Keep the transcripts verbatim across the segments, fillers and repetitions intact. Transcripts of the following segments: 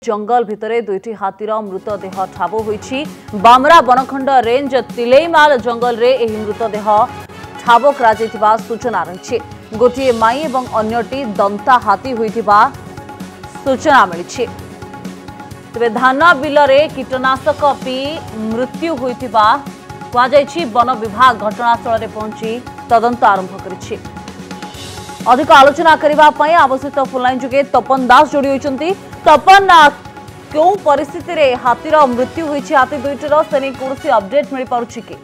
जंगल भितरे दुईटी हाथीर मृतदेह ठाब होईछि। बामरा बनखंड रेंज तिलेईमाल जंगल रे एही मृतदेह ठाब करा जायतिबा सूचना रहिछि। गोटिए माई एवं अन्यटी दंता हाथी होइतिबा सूचना मिलिछि। तेबे धान बिलरे कीटनाशक पी मृत्यु होइतिबा कुआ जायछि। वन विभाग घटनास्थल रे पहुंची तदंत आरंभ करिछि। अधिक आलोचना करबा पई आवश्यक फोनलाइन जुगे तपन दास जोड़ी होइचंती। तपन क्यों परिस्थिति रे हाथीर मृत्यु होइछि, हाथी दुईटर सेनी कोनसी अपडेट मिल पारुछि कि?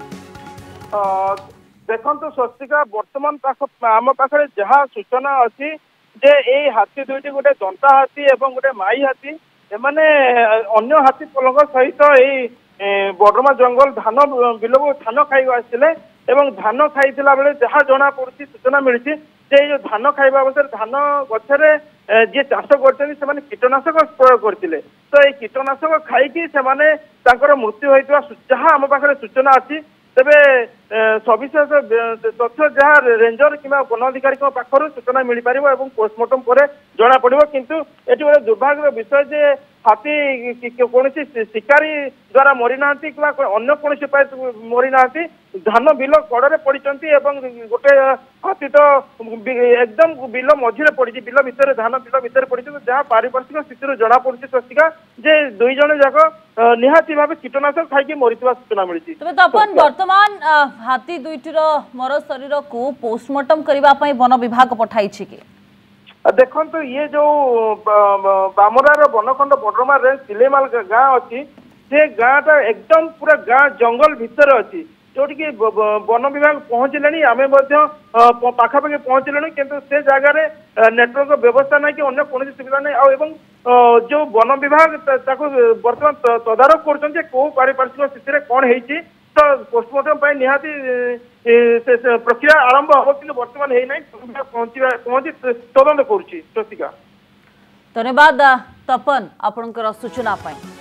देखंतु स्वस्तिका वर्तमान आम पाखे जहाँ सूचना अच्छी जे ए हाथी दुईटी गोटे दंता हाथी एवं गोटे माई हाथी एमाने अन्य हाथी पलंग सहित यही बडरमा जंगल धान बिल को धान खाई आसते एवं धान खाई बेले जहाँ जना पड़ी सूचना मिली जे जो धान खाइबा अवसर धान गछरे जी चाष कर कीटनाशक प्रयोग करते तो ये कीटनाशक खाई मृत्यु होता जहाँ आम पाखे सूचना अच्छी। तेबे सविशेष तथ्य जहाँ रेंजर कि वन अधिकारी पाखर सूचना मिल पार और पोस्टमार्टम पर जना पड़ो किंतु ये गोटे दुर्भाग्य विषय जे हाथी कौन शिकारी द्वारा मरी ना कि अन्य कौन उपाय मरी ना धान बिल कड़े पड़ी गोटे हाथी तो एकदम बिल मझे पड़ी बिल भितर धान बिल भितर पड़ी जहाँ पारिपार्श्विक स्थिति जना पड़ी स्वस्तिका जे दुई जन जाक निहाती भाव कीटनाशक खाई मरी सूचना मिली। तपन वर्तमान हाथी दुईटर मर शरीर को पोस्टमार्टम करने वन विभाग पठाई कि? देखो तो ये जो बामरार बनखंड बडरमा रेंज तिलेमाल गाँ अच्छी से गाँटा एकदम पूरा गाँ जंगल भितर अच्छी जोटि कि वन विभाग पहुँचले आम पाखापाखि पहुँचलु किंतु से जगार नेटवर्क व्यवस्था ना कि अन्य कौन सुविधा नहीं आउं जो वन विभाग बर्तमान तदारख कर पारिपार्श्विक स्थिति कौन होती तो पोस्टमार्टम निहाती प्रक्रिया आरंभ हम कि बर्तमान है पहुंची पहुंची तदंत करुच्ची। स्वस्तिका धन्यवाद तपन आपणकर सूचना पाई।